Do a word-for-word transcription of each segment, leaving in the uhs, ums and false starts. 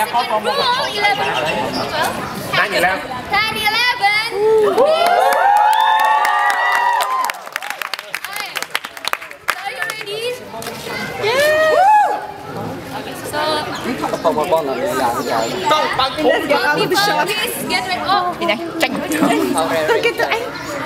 second rule, eleven, twelve, ten, eleven. ten, eleven. So are you ready? Yeah. So before this, get ready. Oh, Tôi kêu tụi anh.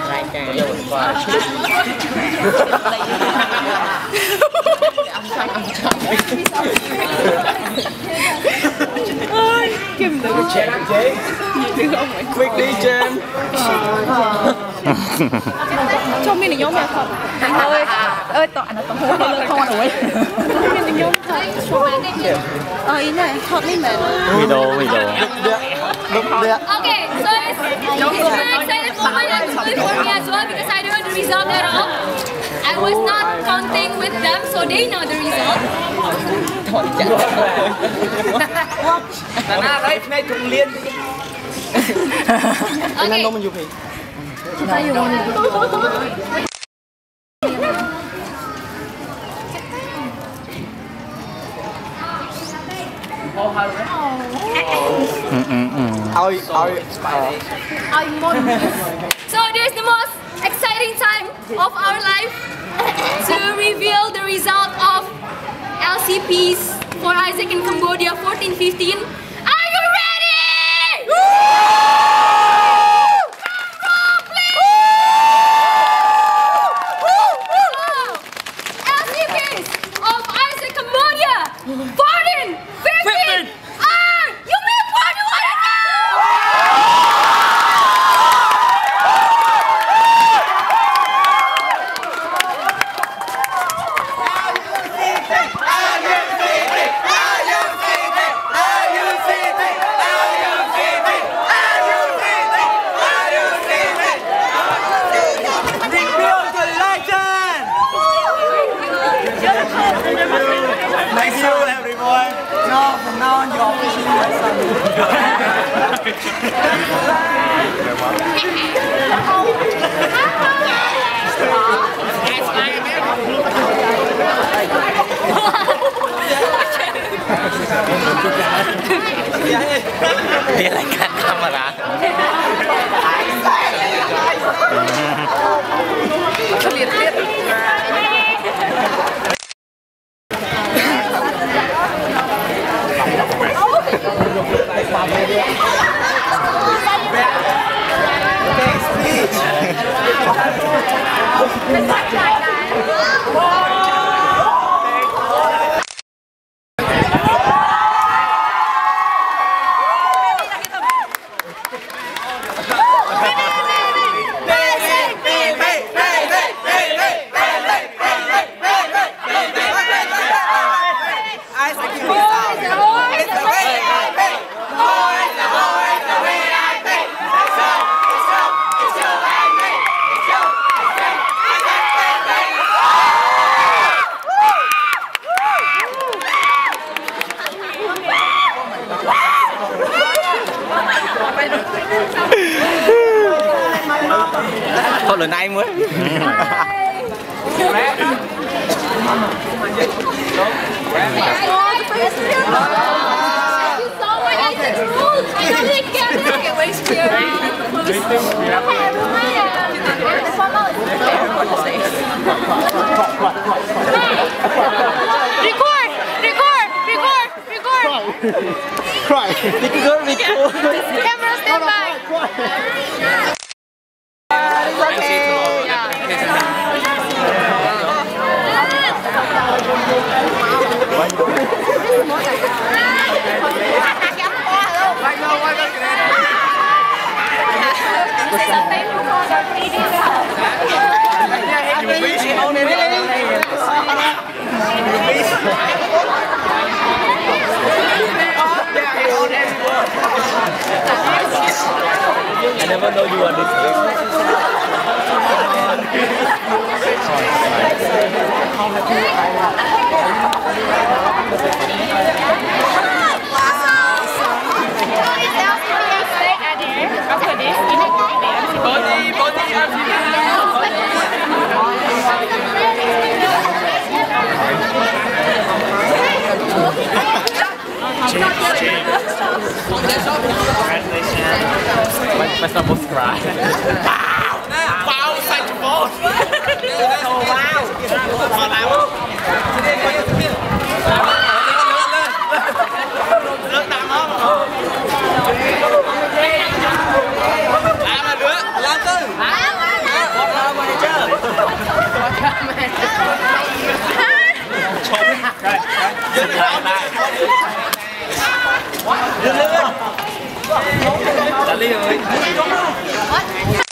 Ôi, Kim đừng có chém chế. Đừng không phải quick đi chém. Cho mình là nhóm mẹ không? Ơi, ơi tọa nó tọa hơi lên con rồi. Mình là nhóm thật. Ờ, ý này, thật đi mẹ. Video, video. okay, so it's, it's an excited moment actually for me as well because I don't know the result at all. I was not counting with them, so they know the result. Okay. So there's the most exciting time of our life to reveal the result of L C Ps for Isaac in Cambodia fourteen fifteen. Are you ready? L C Ps of Isaac Cambodia fourteen fifteen. Are you mean forty-one and now? Thank you, everyone. No, from now on, you're officially my son. Dia lagi kamera. Thôi lần này mới. Record! Record! Record! Record! Cry. Record, record. Camera stand by! I never know you are this big. Cheers. subscribe bao xanh cho bố thầu bao còn làm không lớp đằng đó làm là đứa làm tư một là mày chơi rồi dừng lại lại dừng lên lên trả lý ơi